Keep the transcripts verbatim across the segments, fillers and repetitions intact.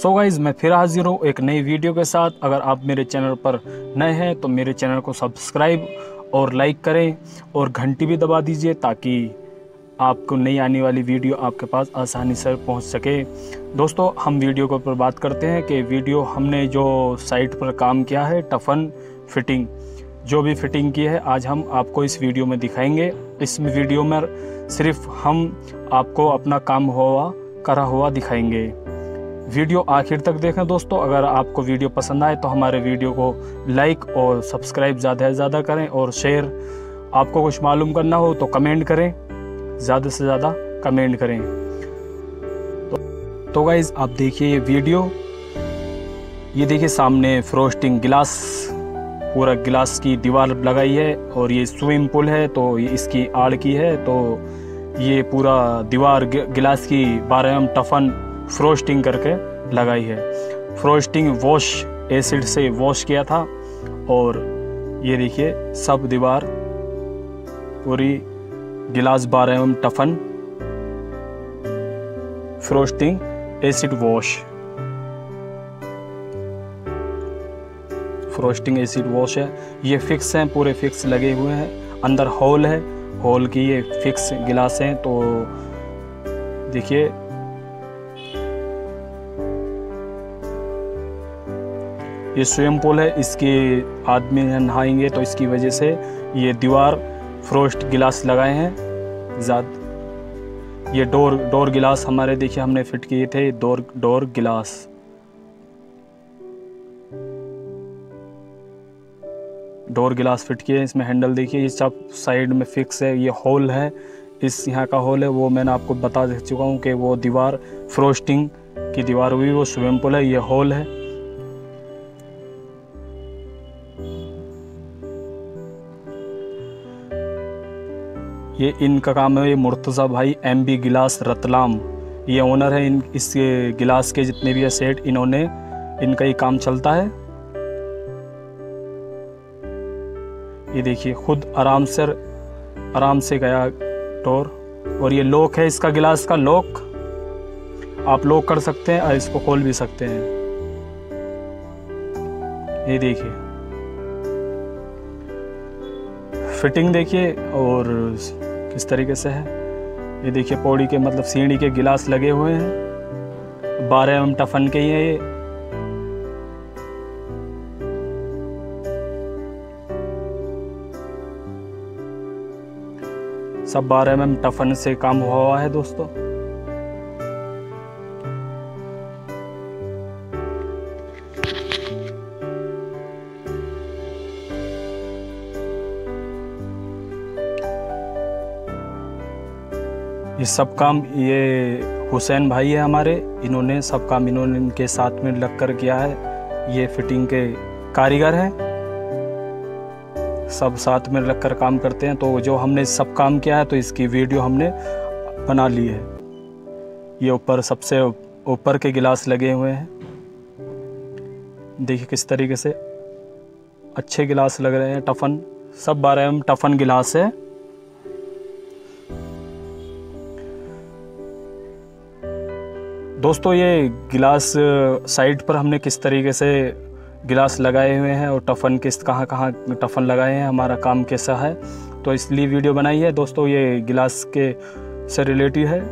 So guys मैं फिर हाजिर हूँ एक नई वीडियो के साथ। अगर आप मेरे चैनल पर नए हैं तो मेरे चैनल को सब्सक्राइब और लाइक करें और घंटी भी दबा दीजिए ताकि आपको नई आने वाली वीडियो आपके पास आसानी से पहुंच सके। दोस्तों हम वीडियो के ऊपर बात करते हैं कि वीडियो हमने जो साइट पर काम किया है टफन फिटिंग, जो भी फिटिंग की है आज हम आपको इस वीडियो में दिखाएंगे। इस वीडियो में सिर्फ हम आपको अपना काम हुआ करा हुआ दिखाएंगे। वीडियो आखिर तक देखें दोस्तों। अगर आपको वीडियो पसंद आए तो हमारे वीडियो को लाइक और सब्सक्राइब ज़्यादा से ज़्यादा करें और शेयर। आपको कुछ मालूम करना हो तो कमेंट करें, ज़्यादा से ज़्यादा कमेंट करें। तो, तो गाइज़ आप देखिए ये वीडियो, ये देखिए सामने फ्रोस्टिंग गिलास, पूरा गिलास की दीवार लगाई है और ये स्विमिंग पूल है तो ये इसकी आड़ की है। तो ये पूरा दीवार गिलास की बारह एम टफन फ्रोस्टिंग करके लगाई है। फ्रोस्टिंग वॉश एसिड से वॉश किया था और ये देखिए सब दीवार पूरी गिलास बारह M toughen frosting acid wash frosting acid wash है। ये फिक्स हैं, पूरे फिक्स लगे हुए हैं। अंदर होल है, होल की ये फिक्स गिलास हैं। तो देखिए ये स्विमिंग पूल है, इसके आदमी नहाएंगे तो इसकी वजह से ये दीवार फ्रोस्ट गिलास लगाए हैं। ज़्यादा ये डोर डोर गिलास हमारे देखिए हमने फिट किए थे। डोर डोर गिलास डोर गिलास फिट किए। इसमें हैंडल देखिए, ये सब साइड में फिक्स है। ये होल है, इस यहाँ का होल है, वो मैंने आपको बता दे चुका हूँ कि वो दीवार फ्रोस्टिंग की दीवार हुई, वो स्विमिंग पूल है। ये होल है। ये इनका काम है, ये मुर्तज़ा भाई एम बी गिलास रतलाम, ये ओनर है। इन इस गिलास के जितने भी सेट इन्होंने, इनका ही काम चलता है। ये देखिए खुद आराम से आराम से गया डोर। और ये लॉक है इसका, गिलास का लॉक आप लॉक कर सकते हैं और इसको खोल भी सकते हैं। ये देखिए फिटिंग देखिए और किस तरीके से है। ये देखिए पौड़ी के मतलब सीढ़ी के गिलास लगे हुए हैं, बारह एम टफन के ही हैं ये। सब बारह एम एम टफन से काम हुआ हुआ है दोस्तों। ये सब काम ये हुसैन भाई है हमारे, इन्होंने सब काम इन्होंने इनके साथ में लग कर किया है। ये फिटिंग के कारीगर हैं, सब साथ में लग कर काम करते हैं। तो जो हमने सब काम किया है तो इसकी वीडियो हमने बना ली है। ये ऊपर सबसे ऊपर के गिलास लगे हुए हैं, देखिए किस तरीके से अच्छे गिलास लग रहे हैं। टफन सब बारह एम टफन गिलास है। दोस्तों ये गिलास साइड पर हमने किस तरीके से गिलास लगाए हुए हैं और टफन किस कहाँ कहाँ टफन लगाए हैं, हमारा काम कैसा है, तो इसलिए वीडियो बनाई है दोस्तों। ये गिलास के से रिलेटेड है।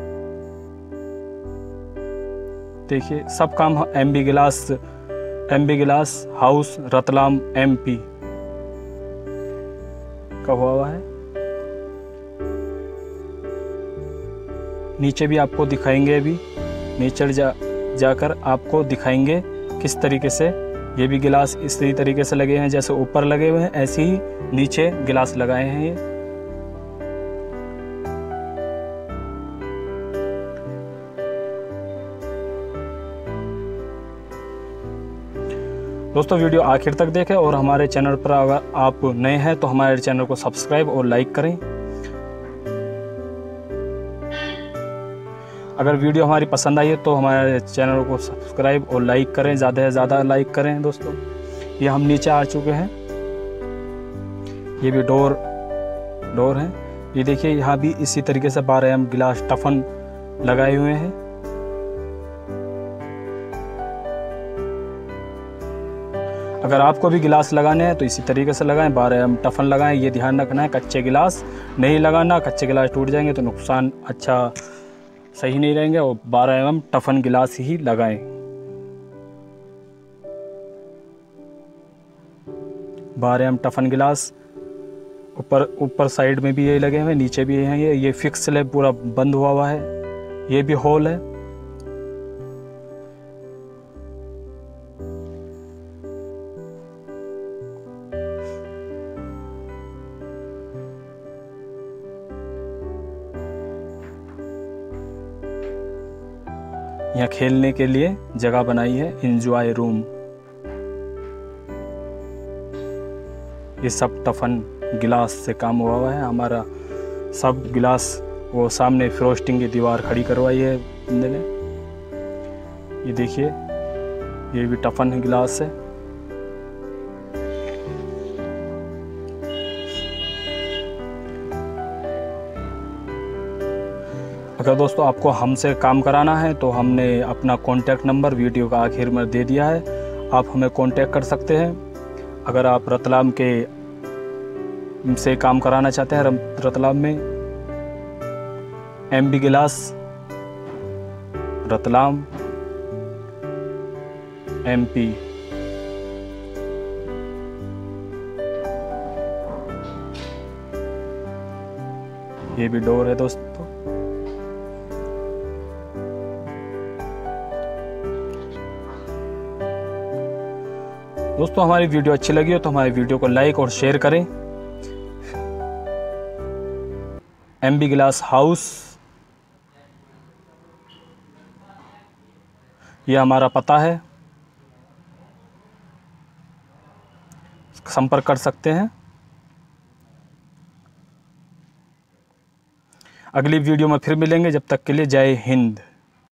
देखिए सब काम एम बी गिलास एम बी गिलास हाउस रतलाम एम पी का हुआ हुआ है। नीचे भी आपको दिखाएंगे, अभी नीचे जा जाकर आपको दिखाएंगे किस तरीके से ये भी गिलास इसी तरीके से लगे हैं। जैसे ऊपर लगे हुए हैं ऐसे ही नीचे गिलास लगाए हैं ये। दोस्तों वीडियो आखिर तक देखें और हमारे चैनल पर अगर आप नए हैं तो हमारे चैनल को सब्सक्राइब और लाइक करें। अगर वीडियो हमारी पसंद आई है तो हमारे चैनल को सब्सक्राइब और लाइक करें, ज़्यादा से ज़्यादा लाइक करें दोस्तों। ये हम नीचे आ चुके हैं, ये भी डोर डोर है। ये देखिए यहाँ भी इसी तरीके से बारह एम गिलास टफन लगाए हुए हैं। अगर आपको भी गिलास लगाने हैं तो इसी तरीके से लगाएं, बारह एम टफन लगाएं। ये ध्यान रखना है कच्चे गिलास नहीं लगाना, कच्चे गिलास टूट जाएंगे तो नुकसान अच्छा सही नहीं रहेंगे, और बारह एम टफन गिलास ही लगाएं। बारह एम टफन गिलास ऊपर ऊपर साइड में भी ये लगे हुए, नीचे भी हैं ये ये फिक्स स्लैब पूरा बंद हुआ हुआ है, ये भी होल है। यहाँ खेलने के लिए जगह बनाई है, एंजॉय रूम। ये सब टफन गिलास से काम हुआ हुआ है हमारा। सब गिलास वो सामने फ्रोस्टिंग की दीवार खड़ी करवाई है बंदे ने। ये देखिए ये भी टफन गिलास है। अगर दोस्तों आपको हमसे काम कराना है तो हमने अपना कॉन्टैक्ट नंबर वीडियो का आखिर में दे दिया है, आप हमें कॉन्टैक्ट कर सकते हैं। अगर आप रतलाम के से काम कराना चाहते हैं, रतलाम में एम बी गिलास रतलाम एम पी। ये भी डोर है दोस्तों। दोस्तों हमारी वीडियो अच्छी लगी हो तो हमारी वीडियो को लाइक और शेयर करें। एम बी गिलास हाउस, ये हमारा पता है, संपर्क कर सकते हैं। अगली वीडियो में फिर मिलेंगे, जब तक के लिए जय हिंद।